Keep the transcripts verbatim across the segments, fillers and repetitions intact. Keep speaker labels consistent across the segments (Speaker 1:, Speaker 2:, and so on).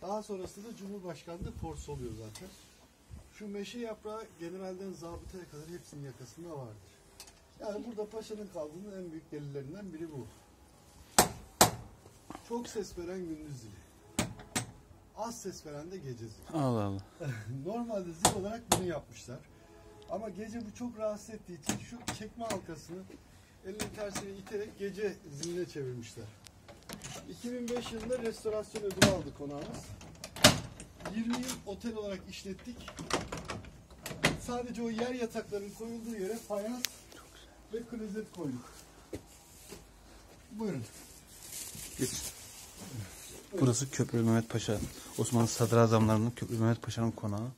Speaker 1: Daha sonrasında Cumhurbaşkanlığı forsu oluyor zaten. Şu meşe yaprağı generalden zabıtaya kadar hepsinin yakasında vardır. Yani burada paşanın kaldığının en büyük delillerinden biri bu. Çok ses veren gündüz zili. Az ses veren de gece zili.
Speaker 2: Allah Allah.
Speaker 1: Normalde zil olarak bunu yapmışlar. Ama gece bu çok rahatsız ettiği için şu çekme halkasını elinin tersine iterek gece ziline çevirmişler. iki bin beş yılında restorasyon ödülü aldı konağımız. yirmi yıl otel olarak işlettik. Sadece o yer yataklarının koyulduğu yere fayans ve klozet koyduk. Buyurun.
Speaker 2: Geç. Burası Köprülü Mehmet Paşa. Osmanlı sadrazamlarının Köprülü Mehmet Paşa'nın konağı.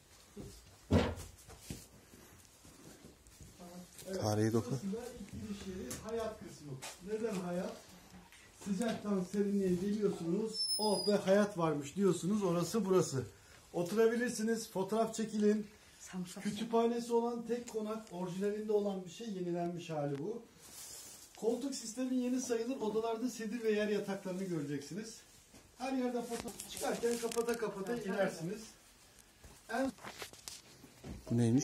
Speaker 2: Evet, tarihi doku.
Speaker 1: İlk yeri hayat kısmı. Neden hayat? Sıcaktan serinliğe geliyorsunuz. Oh be hayat varmış diyorsunuz. Orası burası. Oturabilirsiniz. Fotoğraf çekilin. Kütüphanesi olan tek konak. Orijinalinde olan bir şey. Yenilenmiş hali bu. Koltuk sistemi yeni sayılır. Odalarda sedir ve yer yataklarını göreceksiniz. Her yerde fotoğraf çıkarken kapata kapata inersiniz. En...
Speaker 2: Bu neymiş?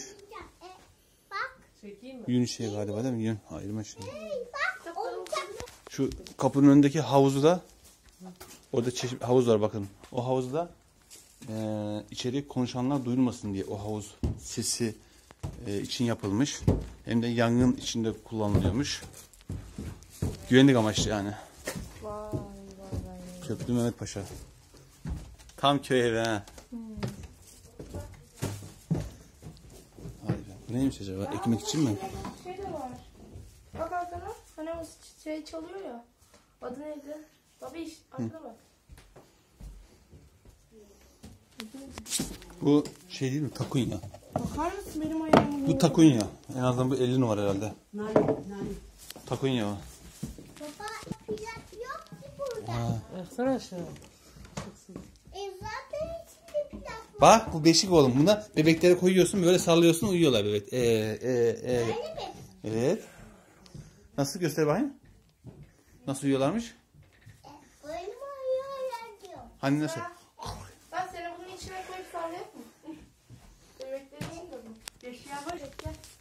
Speaker 2: Yün şey galiba değil mi? Yün ayırma şey. Şu kapının önündeki havuzu da orada çeşit havuz var bakın. O havuzda e, içeri konuşanlar duyulmasın diye o havuz sesi e, için yapılmış. Hem de yangın içinde kullanılıyormuş. Güvenlik amaçlı yani.
Speaker 3: Vay vay vay.
Speaker 2: Köprülü Mehmet Paşa. Tam köy evi ha. Hmm. Bu neymiş acaba? Ekmek için mi?
Speaker 3: Şey de var. Bak arkana. Hani o şey çalıyor ya. Adı neydi? Baba iş. Arkana bak.
Speaker 2: Bu şey değil mi? Takunya.
Speaker 3: Bakar mısın benim ayağımı?
Speaker 2: Bu takunya. En azından bu elli numara herhalde.
Speaker 4: Nani, nani.
Speaker 2: Takunya o.
Speaker 5: Baba plak yok ki burada.
Speaker 2: Ha.
Speaker 4: Baksana aşağı.
Speaker 5: E zaten içinde plak var.
Speaker 2: Bak bu beşik oğlum. Buna bebeklere koyuyorsun böyle sallıyorsun uyuyorlar bebek. Ee, e, e.
Speaker 5: Öyle mi?
Speaker 2: Evet. Nasıl göster bakayım? Nasıl uyuyorlarmış?
Speaker 5: E, öyle mi uyuyorlar diyor.
Speaker 2: Hani nasıl?
Speaker 3: Ben seni bunun içine koyup sallayayım mı? Bebeklerin için de bu. Yaşayan var ya.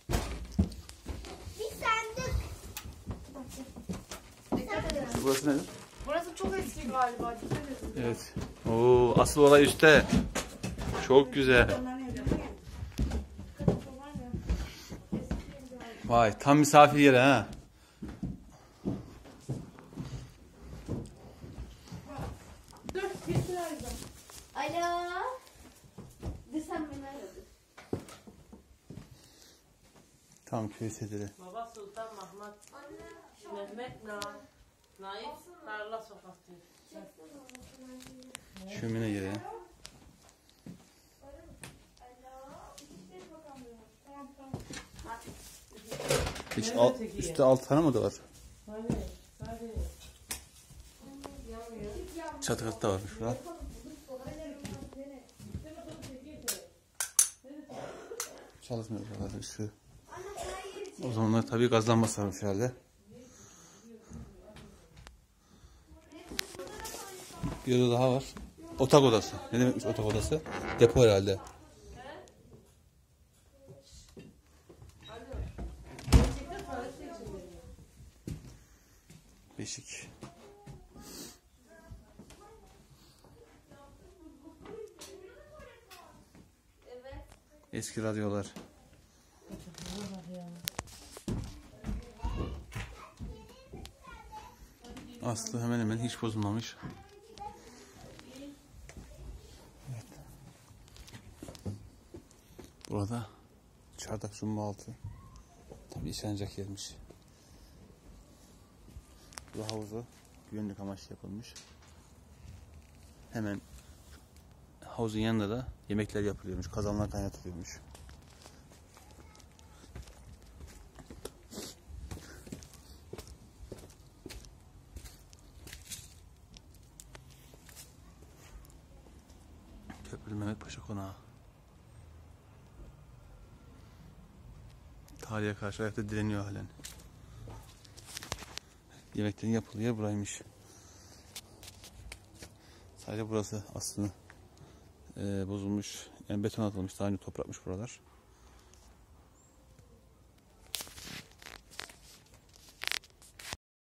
Speaker 5: Bir sandık.
Speaker 3: Dikkat edin.
Speaker 2: Burası nedir?
Speaker 3: Burası çok eski galiba. Dikkat edin.
Speaker 2: Evet. Oo, asıl olay üstte. Çok güzel. Vay tam misafir yeri ha.
Speaker 3: Dur, kesin arayacağım.
Speaker 5: Alo. Desem beni aradı.
Speaker 2: Tam köy sediri.
Speaker 4: Baba Sultan Mahmut. Mehmet Na. Naif Tarla Sokak diyor.
Speaker 2: Şömine yeri. Hiç alt, üstte alt tane mı da var?
Speaker 4: Hadi. Hadi.
Speaker 2: Çatı katı da varmış burada. Çalışmıyor zaten ışığı. O zamanlar tabii gazlanması varmış herhalde. Bir oda daha var. Otak odası. Ne demekmiş otak odası? Depo herhalde. Beşik. Eski radyolar. Aslı hemen hemen hiç bozulmamış. Evet. Burada çardak şunun altı. Tabii işlenecek yermiş. Bu havuzu güvenlik amaçlı yapılmış. Hemen havuzun yanında da yemekler yapılıyormuş. Kazanlar kaynatılıyormuş. Köprülü Mehmet Paşa Konağı. Tarihe karşı ayakta direniyor halen. Yemeklerin yapıldığı yer buraymış. Sadece burası aslında e, bozulmuş. Yani beton atılmış. Daha önce toprakmış buralar.